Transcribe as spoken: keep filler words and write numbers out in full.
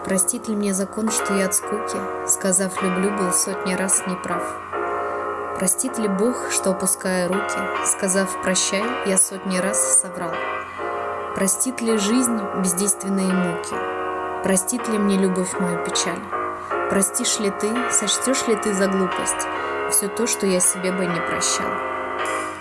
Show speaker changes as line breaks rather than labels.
Простит ли мне закон, что я от скуки, сказав «люблю», был сотни раз неправ? Простит ли Бог, что, опуская руки, сказав «прощай», я сотни раз соврал? Простит ли жизнь бездейственные муки? Простит ли мне любовь мою печаль? Простишь ли ты, сочтешь ли ты за глупость все то, что я себе бы не прощал?